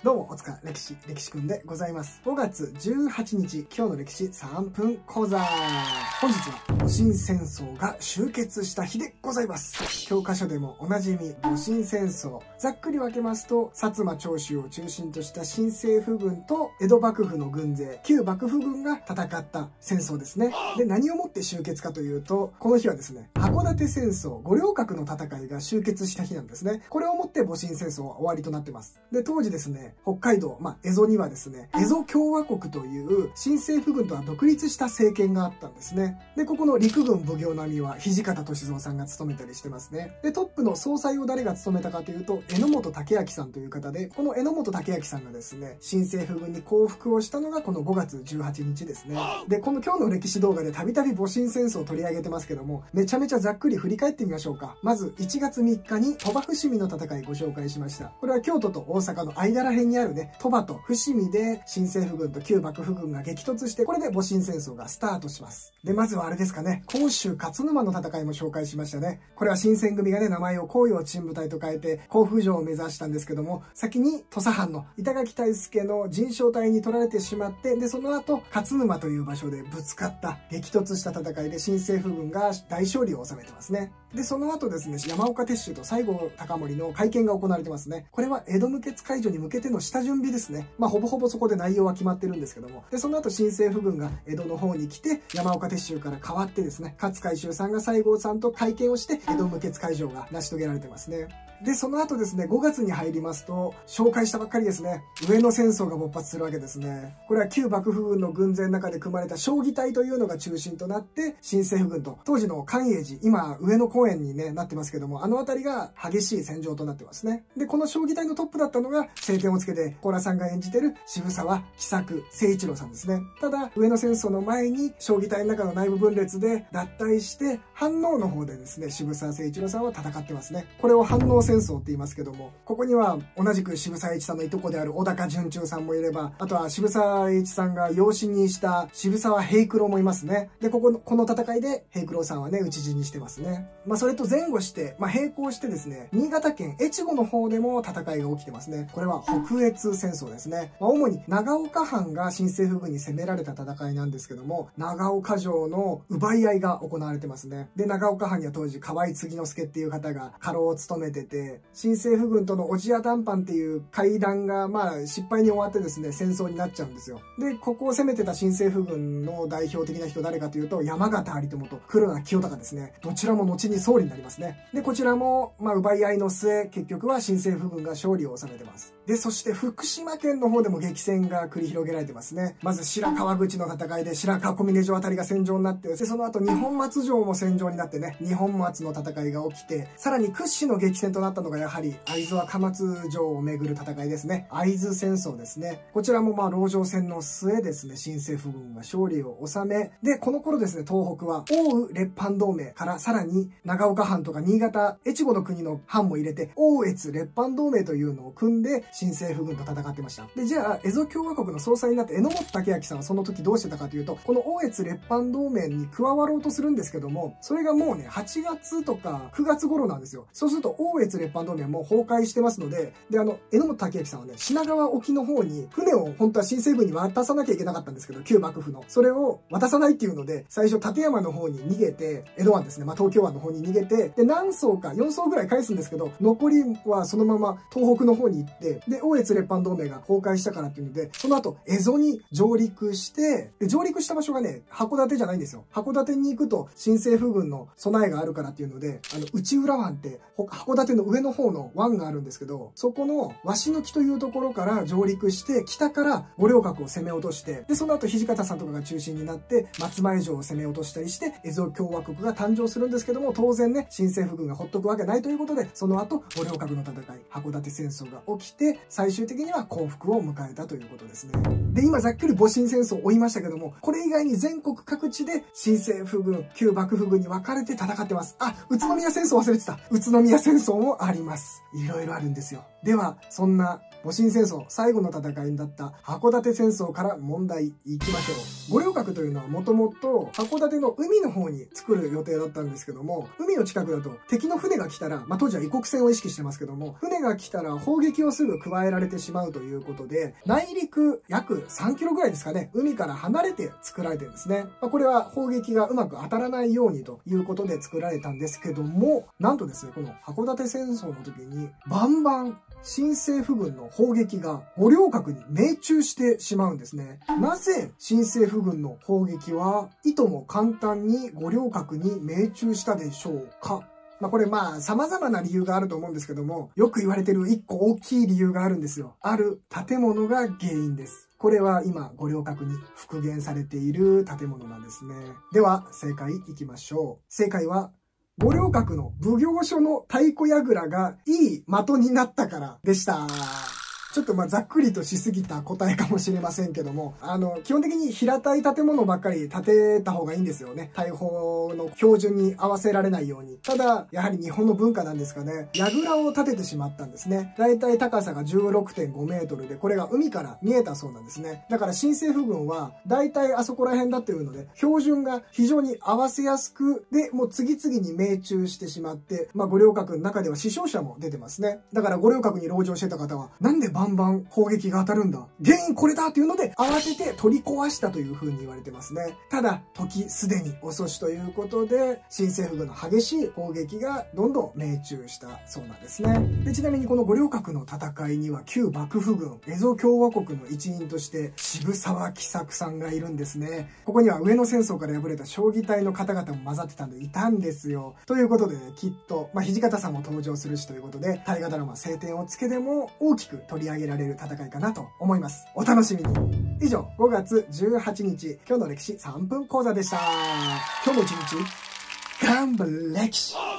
どうも、おつか歴史くんでございます。5月18日、今日の歴史3分講座。本日は、戊辰戦争が終結した日でございます。教科書でもおなじみ、戊辰戦争。ざっくり分けますと、薩摩長州を中心とした新政府軍と江戸幕府の軍勢、旧幕府軍が戦った戦争ですね。で、何をもって終結かというと、この日はですね、函館戦争、五稜郭の戦いが終結した日なんですね。これをもって戊辰戦争は終わりとなってます。で、当時ですね、北海道、蝦夷にはですね、蝦夷共和国という新政府軍とは独立した政権があったんですね。で、ここの陸軍奉行並みは土方歳三さんが務めたりしてますね。で、トップの総裁を誰が務めたかというと、榎本武明さんという方で、この榎本武明さんがですね、新政府軍に降伏をしたのがこの5月18日ですね。で、この今日の歴史動画でたびたび戊辰戦争を取り上げてますけども、めちゃめちゃざっくり振り返ってみましょうか。まず、1月3日に鳥羽伏見の戦いご紹介しました。これは京都と大阪の間ら辺にあるね、鳥羽と伏見で新政府軍と旧幕府軍が激突して、これで戊辰戦争がスタートします。で、まずはあれですかね、甲州勝沼の戦いも紹介しましたね。これは新選組がね、名前を甲陽鎮部隊と変えて甲府城を目指したんですけども、先に土佐藩の板垣退助の陣商隊に取られてしまって、で、その後、勝沼という場所でぶつかった、激突した戦いで新政府軍が大勝利を収めてますね。で、その後ですね、山岡鉄舟と西郷隆盛の会見が行われてますね。これは江戸無血解除に向けての下準備ですね。ほぼほぼそこで内容は決まってるんですけども。で、その後新政府軍が江戸の方に来て、山岡鉄舟から変わってですね、勝海舟さんが西郷さんと会見をして、江戸無血解除が成し遂げられてますね。で、その後ですね、5月に入りますと、紹介したばっかりですね、上野戦争が勃発するわけですね。これは旧幕府軍の軍勢の中で組まれた将棋隊というのが中心となって、新政府軍と、当時の寛永寺、今、上野公園にね、なってますけども、あの辺りが激しい戦場となってますね。で、この将棋隊のトップだったのが、青天をつけて、高良さんが演じてる渋沢喜作誠一郎さんですね。ただ、上野戦争の前に、将棋隊の中の内部分裂で脱退して、飯能の方でですね、渋沢誠一郎さんは戦ってますね。これを飯能戦争って言いますけども、ここには同じく渋沢栄一さんのいとこである小高純忠さんもいれば、あとは渋沢栄一さんが養子にした渋沢平九郎もいますね。で、この戦いで平九郎さんはね、討ち死にしてますね。それと前後して、並行してですね、新潟県越後の方でも戦いが起きてますね。これは北越戦争ですね。主に長岡藩が新政府軍に攻められた戦いなんですけども、長岡城の奪い合いが行われてますね。で、長岡藩には当時河合継之助っていう方が家老を務めてて、新政府軍との小千谷談判っていう会談が失敗に終わってですね、戦争になっちゃうんですよ。で、ここを攻めてた新政府軍の代表的な人誰かというと、山形有朋と黒田清隆ですね。どちらも後に総理になりますね。で、こちらも、奪い合いの末、結局は新政府軍が勝利を収めてます。で、そして福島県の方でも激戦が繰り広げられてますね。まず白川口の戦いで白川小峰城あたりが戦場になって、で、その後二本松城も戦場になってね、二本松の戦いが起きて、さらに屈指の激戦となったのがやはり会津若松城をめぐる戦いですね。会津戦争ですね。こちらも籠城戦の末ですね、新政府軍が勝利を収め、で、この頃ですね、東北は奥羽列藩同盟からさらに長岡藩とか新潟、越後の国の藩も入れて、奥越列藩同盟というのを組んで、新政府軍と戦ってました。で、じゃあ、蝦夷共和国の総裁になって榎本武明さんはその時どうしてたかというと、この奥越列藩同盟に加わろうとするんですけども、それがもうね、8月とか9月頃なんですよ。そうすると、奥越列藩同盟はもう崩壊してますので、で、榎本武明さんはね、品川沖の方に船を本当は新政府軍に渡さなきゃいけなかったんですけど、旧幕府の。それを渡さないっていうので、最初立山の方に逃げて、江戸湾ですね、東京湾の方に逃げて、で、何艘か、4艘ぐらい返すんですけど、残りはそのまま東北の方に行って、で、奥越列藩同盟が崩壊したからっていうので、その後、蝦夷に上陸して、で、上陸した場所がね、函館じゃないんですよ。函館に行くと、新政府軍の備えがあるからっていうので、内浦湾って、函館の上の方の湾があるんですけど、そこの鷲の木というところから上陸して、北から五稜郭を攻め落として、で、その後土方さんとかが中心になって、松前城を攻め落としたりして、蝦夷共和国が誕生するんですけども、当然ね、新政府軍がほっとくわけないということで、その後、五稜郭の戦い、函館戦争が起きて、最終的には降伏を迎えたということですね。で、今ざっくり戊辰戦争を追いましたけども、これ以外に全国各地で新政府軍、旧幕府軍に分かれて戦ってます。あ、宇都宮戦争忘れてた。宇都宮戦争もあります。いろいろあるんですよ。 では、そんな戊辰戦争最後の戦いだった函館戦争から問題いきましょう。五稜郭というのはもともと函館の海の方に作る予定だったんですけども、海の近くだと敵の船が来たら、当時は異国船を意識してますけども、船が来たら砲撃をすぐ加えられてしまうということで、内陸約3キロぐらいですかね、海から離れて作られてるんですね。これは砲撃がうまく当たらないようにということで作られたんですけども、なんとですね、この函館戦争の時にバンバン新政府軍の砲撃が五稜郭に命中してしまうんですね。なぜ新政府軍の砲撃はいとも簡単に五稜郭に命中したでしょうか？これ様々な理由があると思うんですけども、よく言われてる一個大きい理由があるんですよ。ある建物が原因です。これは今五稜郭に復元されている建物なんですね。では正解いきましょう。正解は五稜郭の奉行所の太鼓櫓がいい的になったからでした。ちょっとざっくりとしすぎた答えかもしれませんけども、基本的に平たい建物ばっかり建てた方がいいんですよね。大砲の標準に合わせられないように。ただ、やはり日本の文化なんですかね。櫓を建ててしまったんですね。だいたい高さが 16.5 メートルで、これが海から見えたそうなんですね。だから新政府軍は、だいたいあそこら辺だっていうので、標準が非常に合わせやすく、で、もう次々に命中してしまって、五稜郭の中では死傷者も出てますね。だから五稜郭に籠城してた方は、なんでバンバン砲撃が当たるんだ、原因これだっていうので慌てて取り壊したという風に言われてますね。ただ時すでに遅しということで新政府軍の激しい砲撃がどんどん命中したそうなんですね。でちなみにこの五稜郭の戦いには旧幕府軍蝦夷共和国の一員として渋沢喜作さんがいるんですね。ここには上野戦争から敗れた将棋隊の方々も混ざってたんでいたんですよ。ということでね、きっと土方さんも登場するしということで大河ドラマ青天を衝けでも大きく取り上げられる戦いかなと思います。お楽しみに。以上、5月18日、今日の歴史3分講座でした。今日も一日、頑張れ歴史。